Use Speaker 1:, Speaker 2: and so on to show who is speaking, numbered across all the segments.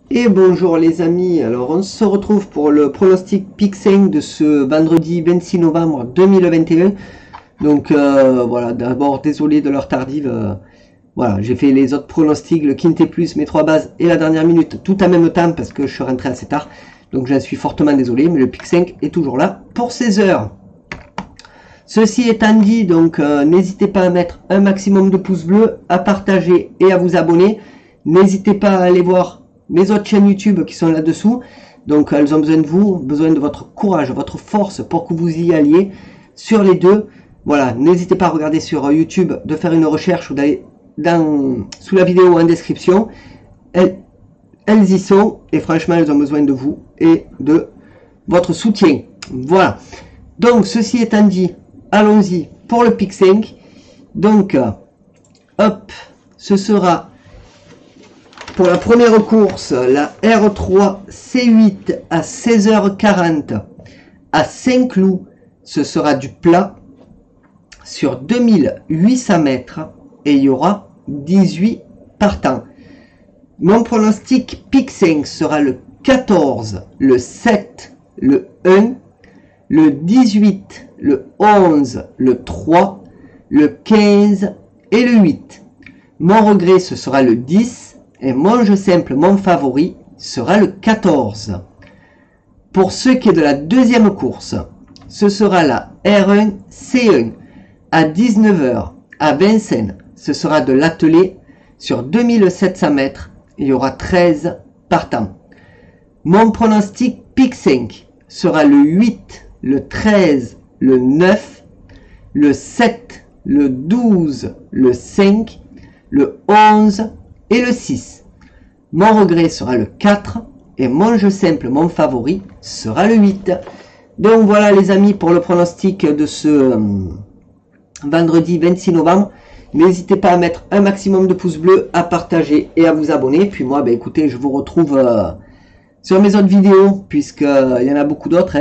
Speaker 1: Et bonjour les amis, alors on se retrouve pour le pronostic Pick 5 de ce vendredi 26 novembre 2021. Donc voilà, d'abord désolé de l'heure tardive. Voilà, j'ai fait les autres pronostics, le Quintet Plus, mes 3 bases et la dernière minute tout en même temps parce que je suis rentré assez tard. Donc j'en suis fortement désolé, mais le Pick 5 est toujours là pour 16 heures. Ceci étant dit, donc n'hésitez pas à mettre un maximum de pouces bleus, à partager et à vous abonner. N'hésitez pas à aller voir mes autres chaînes YouTube qui sont là-dessous. Donc elles ont besoin de vous, besoin de votre courage, votre force pour que vous y alliez sur les deux. Voilà, n'hésitez pas à regarder sur YouTube, de faire une recherche ou d'aller sous la vidéo en description. Elles y sont et franchement elles ont besoin de vous et de votre soutien. Voilà. Donc ceci étant dit, allons-y pour le Pick 5. Donc, hop, ce sera pour la première course, la R3 C8 à 16h40 à Saint-Cloud. Ce sera du plat sur 2800 mètres et il y aura 18 partants. Mon pronostic Pick 5 sera le 14, le 7, le 1, le 18, le 11, le 3, le 15 et le 8. Mon regret, ce sera le 10 et mon jeu simple, mon favori, sera le 14. Pour ce qui est de la deuxième course, ce sera la R1 C1 à 19h à Vincennes. Ce sera de l'attelé sur 2700 mètres. Il y aura 13 partants. Mon pronostic Pick 5 sera le 8, le 13, le 9, le 7, le 12, le 5, le 11 et le 6. Mon regret sera le 4 et mon jeu simple, mon favori, sera le 8. Donc voilà les amis pour le pronostic de ce vendredi 26 novembre. N'hésitez pas à mettre un maximum de pouces bleus, à partager et à vous abonner. Puis moi, écoutez, je vous retrouve sur mes autres vidéos, puisqu'il y en a beaucoup d'autres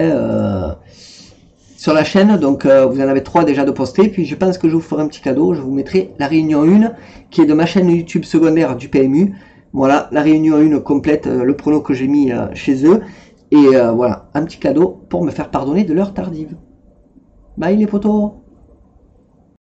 Speaker 1: sur la chaîne. Donc vous en avez 3 déjà de postés. Puis je pense que je vous ferai un petit cadeau. Je vous mettrai la réunion 1 qui est de ma chaîne YouTube secondaire du PMU. Voilà, la réunion 1 complète, le prono que j'ai mis chez eux. Et voilà, un petit cadeau pour me faire pardonner de l'heure tardive. Bye les potos!